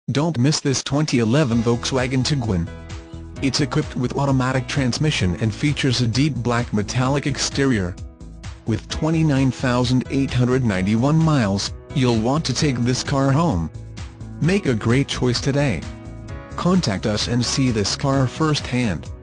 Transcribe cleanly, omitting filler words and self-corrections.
Don't miss this 2011 Volkswagen Tiguan. It's equipped with automatic transmission and features a deep black metallic exterior. With 29,891 miles, you'll want to take this car home. Make a great choice today. Contact us and see this car firsthand.